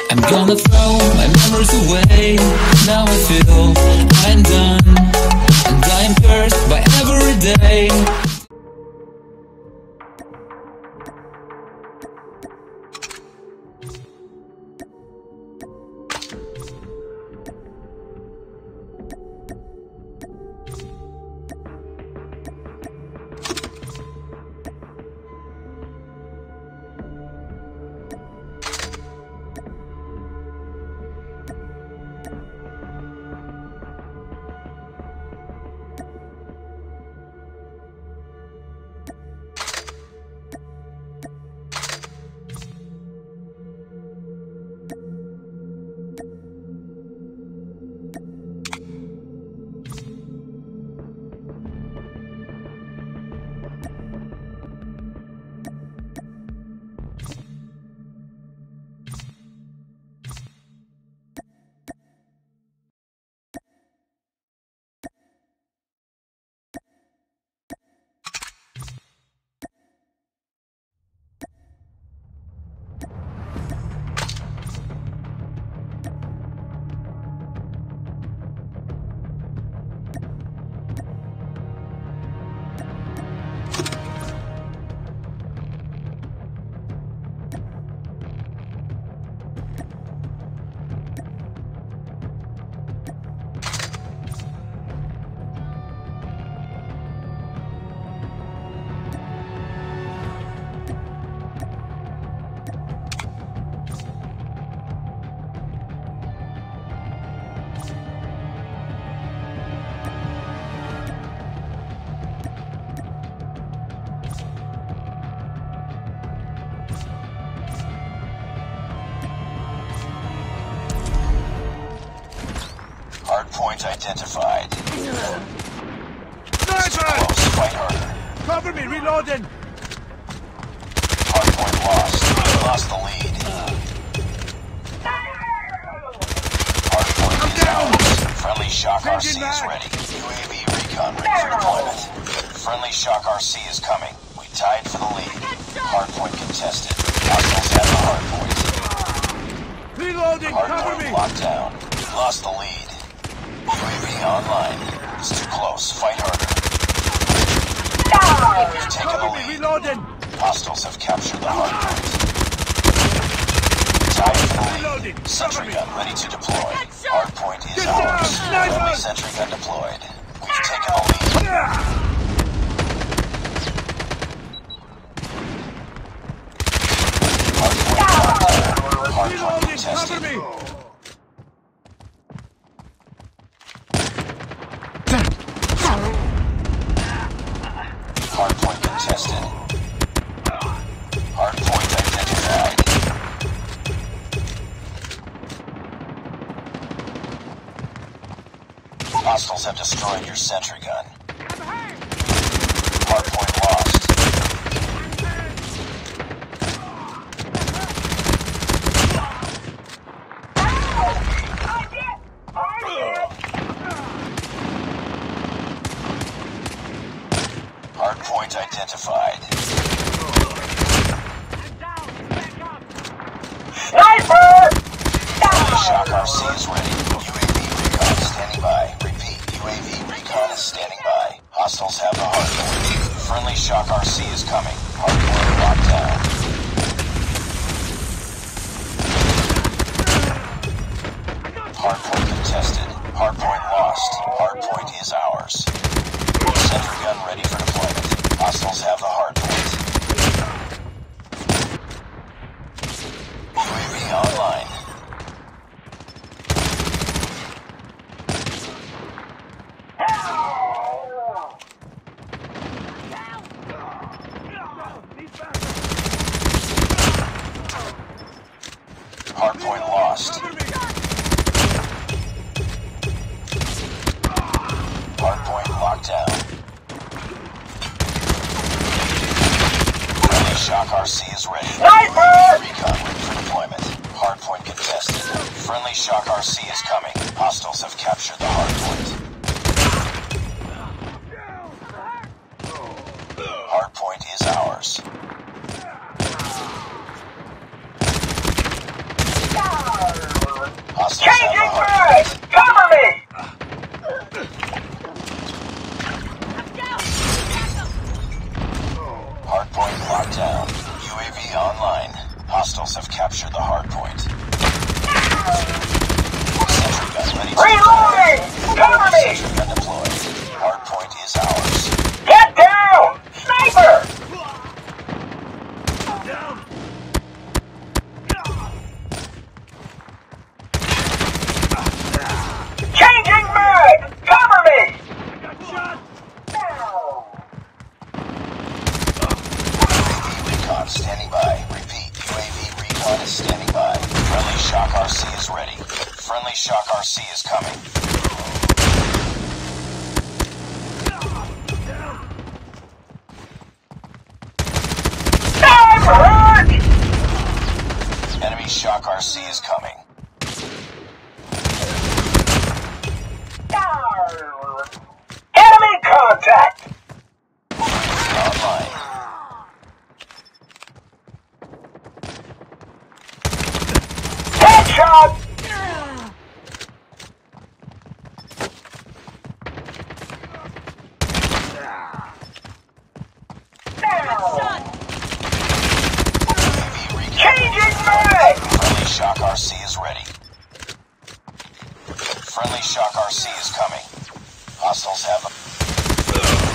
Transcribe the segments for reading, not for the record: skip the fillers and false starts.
I'm gonna throw my memories away. Now I feel I'm done, and I am cursed by every day. Hardpoint identified. Sniper! Close, fight harder. Cover me, reloading! Hardpoint lost. We lost the lead. Hardpoint is ours. Friendly Shock RC is ready. UAV recon ready for deployment. Friendly Shock RC is coming. We tied for the lead. Hardpoint contested. Hostiles have the hardpoint. Reloading, cover Hardpoint me! locked down. We lost the lead. UAV online. It's too close. Fight harder. We've taken the Cover me, lead. reloading! Hostiles have captured the hardpoint. Tied for the Reloading, lead. Sentry cover me. gun ready to deploy. Hardpoint is Get down, ours. sniper! Friendly sentry gun deployed. We've taken the lead. Hardpoint locked down. Hardpoint Reloading, contested. cover me! Hardpoint contested. Hardpoint identified. Hostiles have destroyed your sentry gun. Hardpoint lost. Hardpoint identified. Shock RC is ready. UAV recon standing by. Repeat, UAV recon is standing by. Hostiles have the hardpoint. Friendly Shock RC is coming. Hardpoint locked down. Hardpoint contested. Hardpoint lost. Hardpoint is ours. Sentry gun ready for deployment. Hostiles have the hardpoint. UAV online. Hardpoint lost. Hardpoint locked down. Friendly Shock RC is ready. UAV recon ready for deployment. Hardpoint contested. Friendly Shock RC is coming. Hostiles have captured the hardpoint. Hardpoint is ours. Hostiles have the hard point. Cover me! Hardpoint locked down. UAV online. Hostiles have captured the hardpoint. Sentry gun ready to Reloading! Cover me! Sentry gun deployed. Hardpoint is ours. Get down! Sniper! Down. Changing mag! Cover me! Got shot. UAV recon standing by. Repeat, UAV recon is standing by. Friendly Shock RC is ready. Friendly Shock RC is coming. Enemy Shock RC is coming. Enemy contact! Online. Headshot! UAV recon. Changing mag! Friendly Shock RC is ready. Friendly Shock RC is coming. Hostiles have a...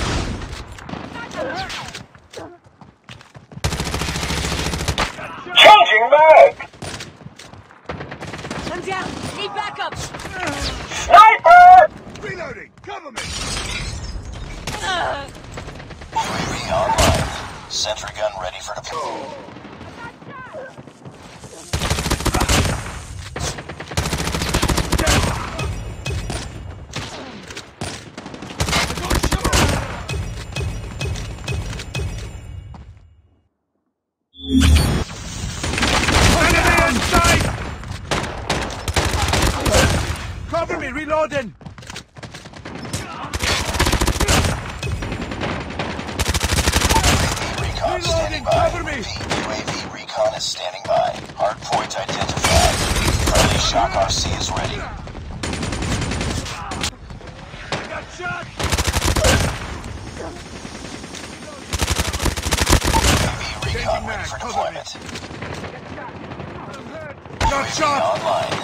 Changing mag! I'm down. Need backup. Sniper! Reloading. Cover me. UAV online. Sentry gun ready for deployment. Enemy in sight. Cover me. Reloading. Recon standing by. Cover me. UAV recon is standing by. Hardpoint identified. Friendly Shock RC is ready. I got shot. UAV recon ready for deployment. Got UAV shot. online.